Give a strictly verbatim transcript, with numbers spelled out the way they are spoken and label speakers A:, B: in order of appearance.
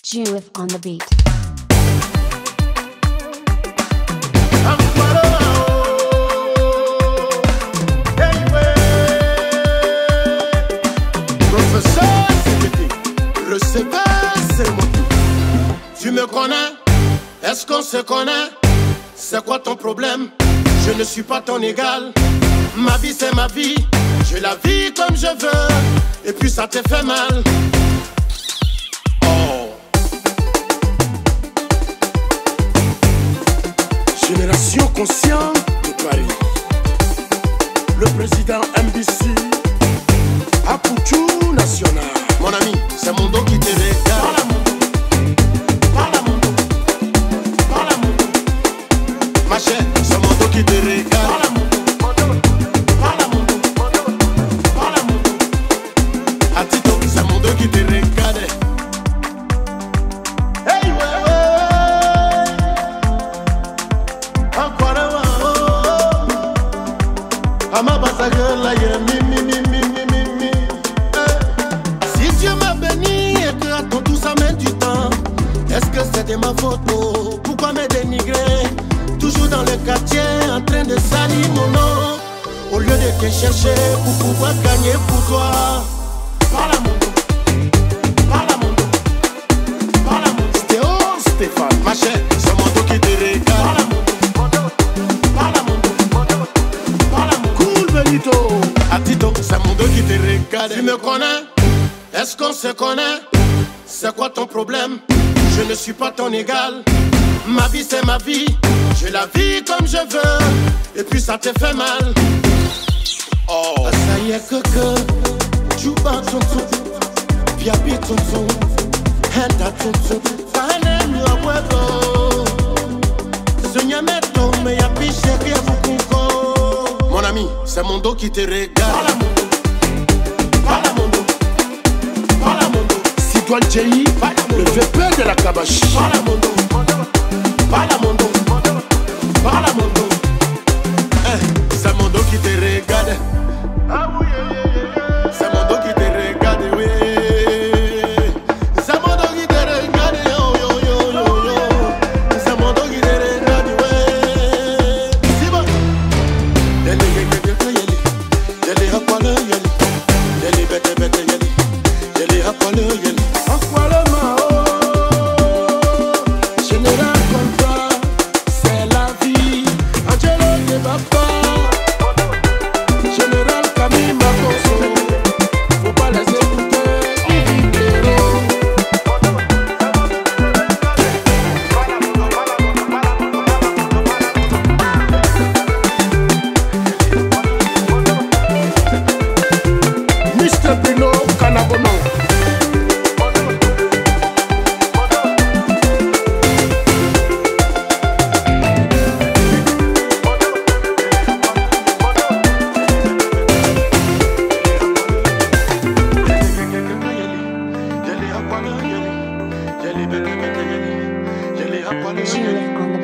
A: Judith on the beat.
B: Professeur, c'est le C V, c'est mon tout. Tu me connais? Est-ce qu'on se connaît? C'est quoi ton problème? Je ne suis pas ton égal. Ma vie c'est ma vie, je la vis comme je veux. Et puis ça te fait mal. Oh. Génération consciente de Paris. Le président M B C Apoutou National. Mon ami, c'est mon dos qui te regarde. Parle à mon dos, parle à mon dos. Ma chère, c'est mon dos qui te regarde. Parle à mon dos, parle à mon dos, parle à mon dos. À Tito, c'est mon dos qui te regarde. Hey, ouais, ouais. Encore un oh. À ma basse gueule, là, y'a mi, mi, mi, mi, mi, mi, mi. Si Dieu m'a béni et que à ton tout ça met du temps, est-ce que c'était ma faute? Oh, pourquoi me dénigrer? Toujours dans le quartier en train de salir mon nom, au lieu de te chercher pour pouvoir gagner pour toi. Parle à mon dos, parle à mon dos, parle à mon dos. Stéo Stéphane, ma chère, c'est mon dos qui te regarde. Parle à mon dos, parle à mon dos, parle à mon dos. Cool Benito, à Tito, c'est mon dos qui te regarde. Tu me connais? Est-ce qu'on se connaît? C'est quoi ton problème? Je ne suis pas ton égal. Ma vie c'est ma vie, je la vis comme je veux. Et puis ça te fait mal. Oh. Ça y est que que Juba tonton, Piapi tonton, Henda tonton, Fane mi abuelo. Sonyameto me yapi sheke fukunko. Mon ami, c'est mon dos qui te regarde. Parle à mon dos, parle à mon dos. Sidoine Djei, le vépeur de la Kabash. Parle à mon dos, parle à mon dos, parle à mon dos. Eh, c'est mon dos qui te regarde. Ah oui, c'est mon dos qui te regarde, oui. C'est mon dos qui te regarde, yo, yo, yo, yo, yo. C'est mon dos qui te regarde, oui. C'est bon. Yeli, yeli, yeli, yeli, akwale, yeli, yeli, bete, bete, yeli, yeli, akwale, yeli, akwale mao. Général contrat, c'est la vie. Angelo de Bapa, Général Camille Makoso, faut pas les écouter, ils vivent. Mister Bruno Canabono.
A: Judith on the